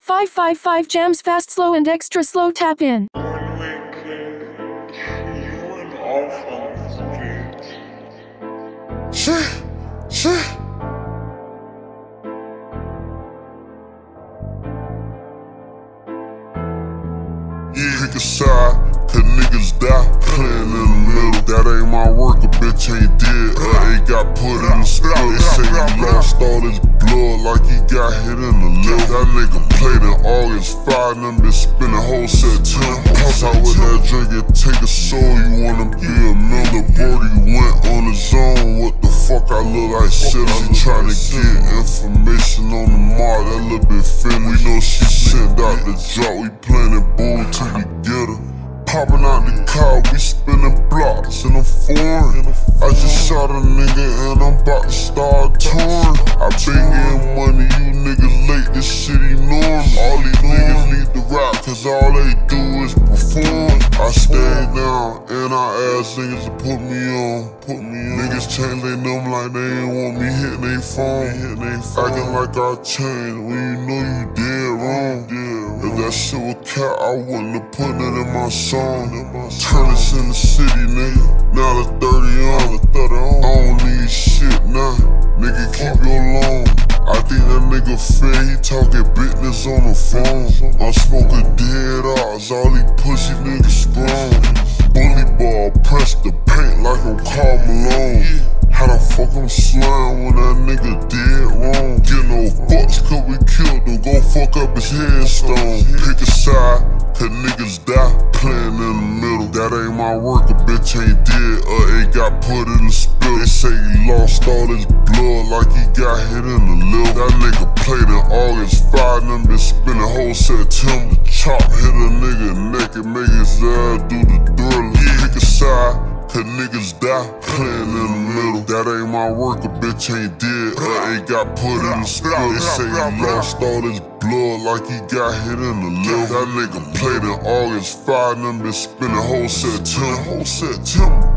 555 jams fast, slow, and extra slow. Tap in. Shit. Pick a side, cause niggas die playing in the middle. That ain't my work, a bitch ain't dead. Ain't got put in the spill. They say he lost all his blood like he got hit in the lip. That nigga played in August 5 and them been spinning whole September. Pass out with that drink and take a soul. You wanna be a miller? Brody went on his own. What the fuck I look like? Shit, I'm trying to get information on the mark. That little bit finished. We know she sent out the drop. We playing bull till we get her. Popping out the car, we spinning blocks in a foreign. I just shot a nigga and I'm about to start touring. I been getting money, you niggas late, this shit enormous. All these niggas need to rap, cause all they do is perform. I stay down and I ask niggas to put me on. Niggas change they number like they ain't want me hitting they phone. Acting like I changed when you know you dead wrong. If that shit was cat, I wouldn't have put it in my song. Turn this in the city, nigga. Now the 30 on. I don't need shit now. Nigga, keep your loan. I think that nigga fair, he talking business on the phone. I'm smoking dead odds, all these pussy niggas strong. Bully ball, press the paint like I'm Karl Malone. How the fuck I'm slime when that nigga dead wrong? Get no fucks cause we killed him, go fuck up his headstone. Pick a side, cause niggas die playing in the middle. That ain't my work, a bitch ain't dead, ain't got put in the spill. They say he lost all his blood like he got hit in the lip. That nigga played in August 5 and them been spinning whole September. The chop hit a nigga neck and make his ass do the thriller. Pick a side, cause niggas die playing in the middle. That ain't my work, a bitch ain't dead, ain't got put in the spill. They say he lost all his blood like he got hit in the lip. That nigga played in August 5 and them been spinning whole September.